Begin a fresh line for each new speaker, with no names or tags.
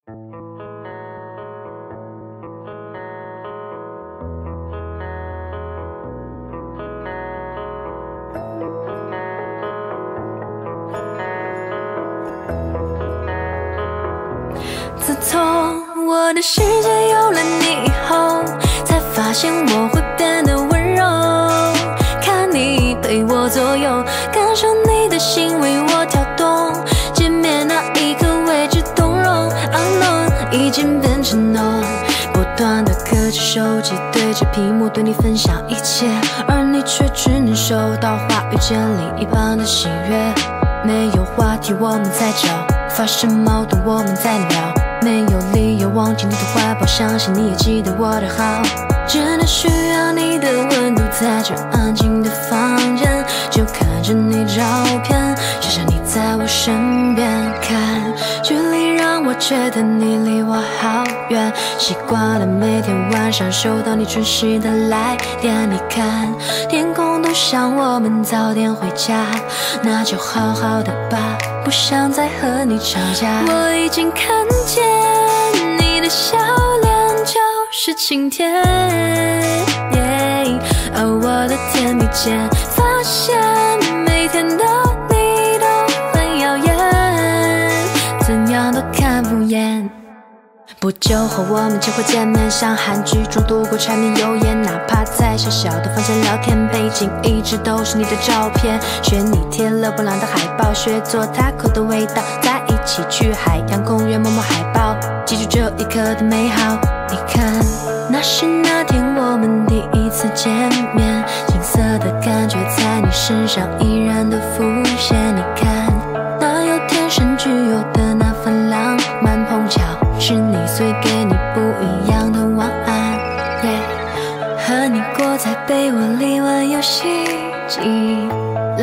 自从我的世界有了你以后，才发现我会变得温柔。看你被我左右，感受你的心为我跳动。见面那一刻为之动容 ，unknown 已经变成 known。不断的恪着手机，对着屏幕对你分享一切，而你却只能收到话语间另一半的喜悦。没有话题我们在找，发生矛盾我们在聊。没有理由忘记你的怀抱，相信你也记得我的好。真的需要你的温度，在这安静的房间，就看着你照片，想象你在我身边。看距离让我觉得你离我好远，习惯了每天晚上收到你准时的来电。你看天空都想我们早点回家，那就好好的吧，不想再和你吵架。我已经看见你的笑脸就是晴天，而我的甜蜜间发现每天的你都很耀眼，怎样都看不厌。不久后我们就会见面，像韩剧中度过柴米油盐，哪怕在小小的房间聊天，背景一直都是你的照片。学你贴了波浪的海报，学做taco的味道，在一起去海洋公园摸摸海豹，记住这一刻的美好。你看，那是那天我们第一次见面，青涩的感觉在你身上依然的浮现。你看，那有天生具有的那份浪漫，碰巧是你随给你不一样的晚安。和你裹在被窝里玩游戏机。